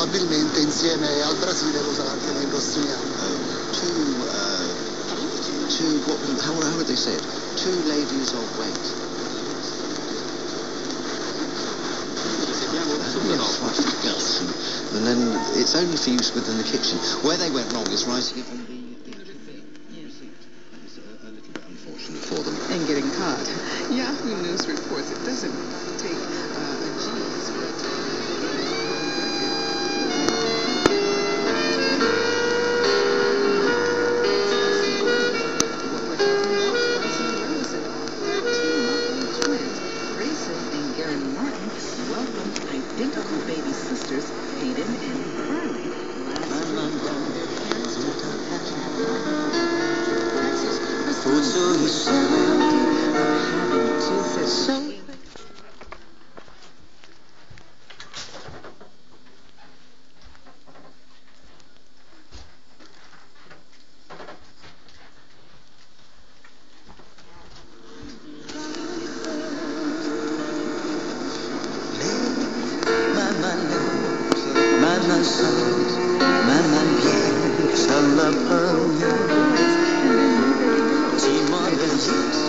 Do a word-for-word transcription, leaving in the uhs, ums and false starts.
probabilmente insieme al Brasile lo sarà anche nei prossimi anni. Uh, two, uh, two, what, how, how would they say it? Two ladies of weight. Yes, what's the gas? And then it's only for use within the kitchen. Where they went wrong is writing it on the, the receipt. That is a, a little bit unfortunate for them. And getting caught. Yahoo News reports it doesn't take uh, a genius, but... Identical baby sisters, Hayden and Carly. Maman,